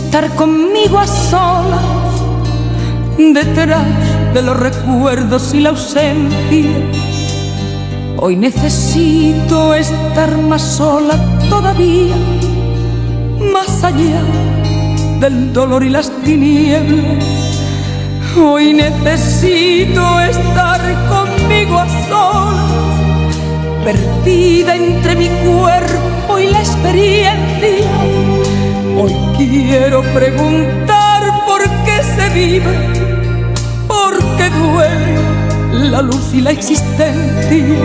estar conmigo a solas, detrás de los recuerdos y la ausencia. Hoy necesito estar más sola todavía, más allá del dolor y las tinieblas. Hoy necesito estar conmigo a solas, perdida entre mi cuerpo y la experiencia. Hoy quiero preguntar por qué se vive, por qué duele la luz y la existencia.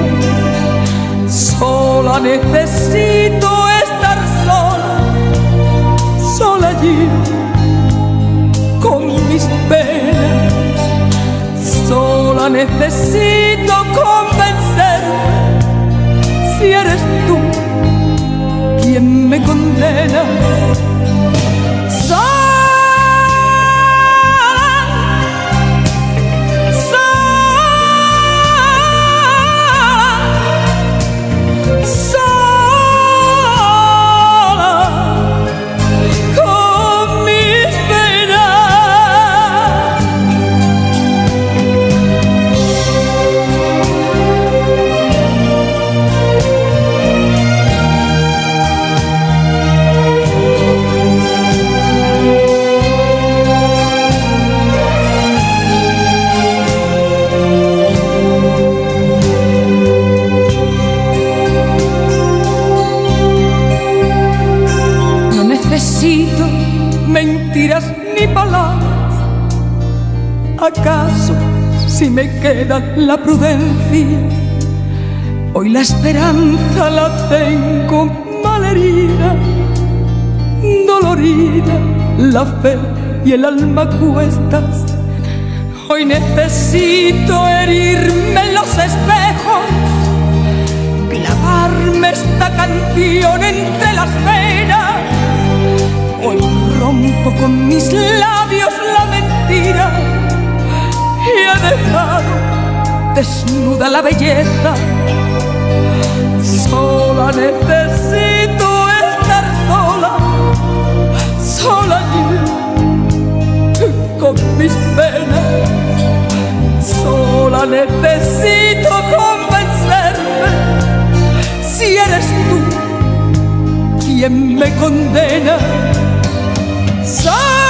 Sola necesito estar sola, sola allí con mis penas. Sola necesito convencerme si eres tú quien me condena. Necesito mentiras ni palabras. ¿Acaso si me queda la prudencia? Hoy la esperanza la tengo malherida, dolorida, la fe y el alma cuestas. Hoy necesito herirme en los espejos, clavarme esta canción entre las venas. Hoy rompo con mis labios la mentira y he dejado desnuda la belleza. Sola necesito estar sola, sola allí con mis penas. Sola necesito convencerme si eres tú quien me condena.